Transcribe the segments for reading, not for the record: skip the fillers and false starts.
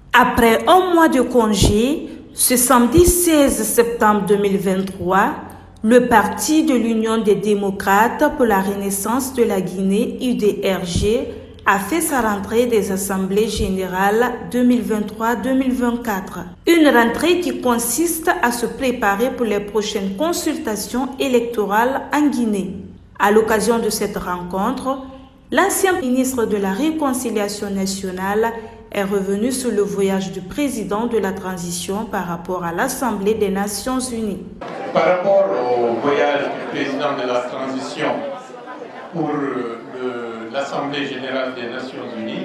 Après un mois de congé, ce samedi 16 septembre 2023, le Parti de l'Union des démocrates pour la renaissance de la Guinée, UDRG, a fait sa rentrée des assemblées générales 2023-2024. Une rentrée qui consiste à se préparer pour les prochaines consultations électorales en Guinée. À l'occasion de cette rencontre, l'ancien ministre de la Réconciliation nationale est revenu sur le voyage du président de la transition par rapport à l'Assemblée des Nations Unies. Par rapport au voyage du président de la transition pour l'Assemblée générale des Nations Unies,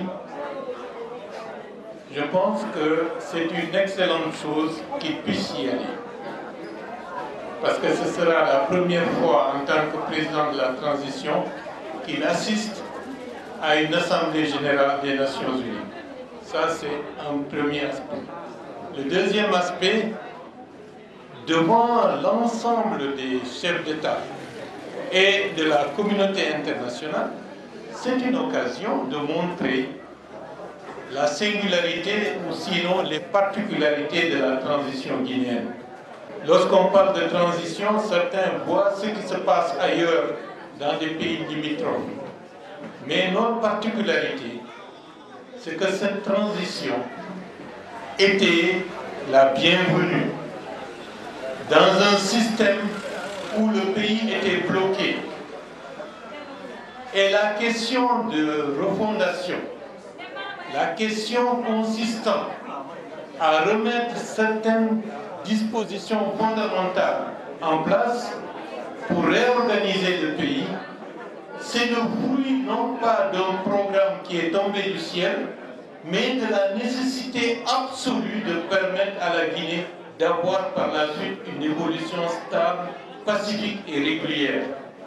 je pense que c'est une excellente chose qu'il puisse y aller. Parce que ce sera la première fois en tant que président de la transition qu'il assiste à une Assemblée générale des Nations Unies. Ça, c'est un premier aspect. Le deuxième aspect, devant l'ensemble des chefs d'État et de la communauté internationale, c'est une occasion de montrer la singularité ou sinon les particularités de la transition guinéenne. Lorsqu'on parle de transition, certains voient ce qui se passe ailleurs dans des pays limitrophes. Mais notre particularité, c'est que cette transition était la bienvenue dans un système où le pays était bloqué. Et la question de refondation, la question consistant à remettre certaines dispositions fondamentales en place pour réorganiser le pays, c'est le fruit non pas d'un programme qui est tombé du ciel, mais de la nécessité absolue de permettre à la Guinée d'avoir par la suite une évolution stable, pacifique et régulière.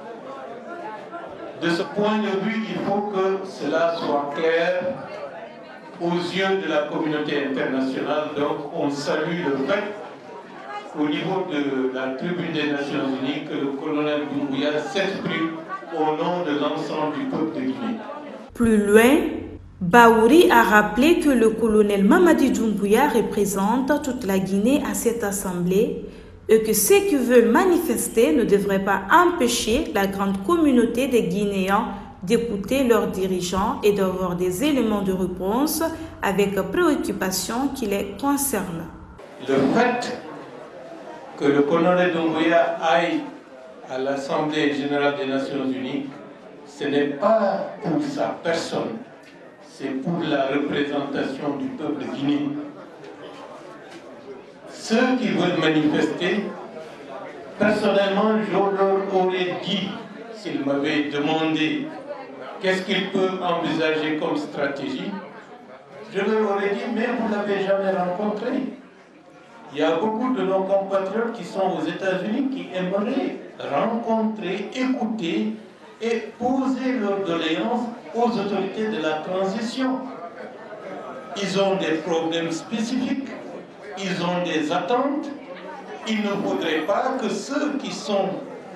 De ce point de vue, il faut que cela soit clair aux yeux de la communauté internationale. Donc on salue le fait au niveau de la tribune des Nations Unies que le colonel Doumbouya s'exprime au nom de l'ensemble du peuple de Guinée. Plus loin, Baouri a rappelé que le colonel Mamadi Doumbouya représente toute la Guinée à cette assemblée et que ceux qui veulent manifester ne devraient pas empêcher la grande communauté des Guinéens d'écouter leurs dirigeants et d'avoir des éléments de réponse avec préoccupation qui les concernent. Le fait que le colonel Doumbouya aille à l'Assemblée générale des Nations Unies, ce n'est pas pour sa personne, c'est pour la représentation du peuple guinéen. Ceux qui veulent manifester, personnellement, je leur aurais dit, s'ils m'avaient demandé qu'est-ce qu'ils peuvent envisager comme stratégie, je leur aurais dit, mais vous ne l'avez jamais rencontré. Il y a beaucoup de nos compatriotes qui sont aux États-Unis qui aimeraient rencontrer, écouter et poser leurs doléances aux autorités de la transition. Ils ont des problèmes spécifiques, ils ont des attentes. Il ne faudrait pas que ceux qui sont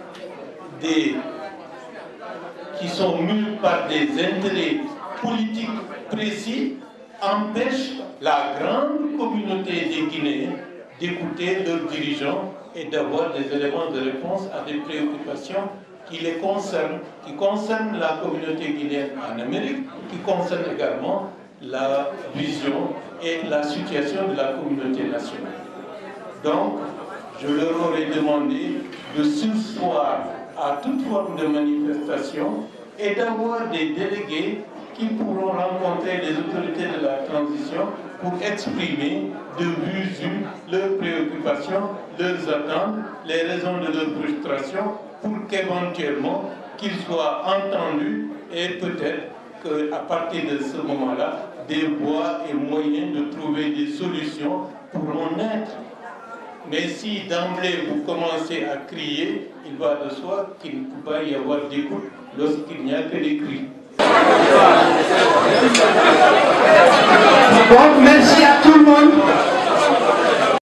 mus par des intérêts politiques précis empêchent la grande communauté des Guinéens d'écouter leurs dirigeants et d'avoir des éléments de réponse à des préoccupations qui les concernent, qui concernent la communauté guinéenne en Amérique, qui concernent également la vision et la situation de la communauté nationale. Donc, je leur aurais demandé de surseoir à toute forme de manifestation et d'avoir des délégués qui pourront rencontrer les autorités de la transition pour exprimer de visu leurs préoccupations, leurs attentes, les raisons de leur frustration, pour qu'éventuellement qu'ils soient entendus et peut-être qu'à partir de ce moment-là, des voies et moyens de trouver des solutions pourront naître. Mais si d'emblée vous commencez à crier, il va de soi qu'il ne peut pas y avoir d'écoute lorsqu'il n'y a que des cris. Bon, merci à tout le monde.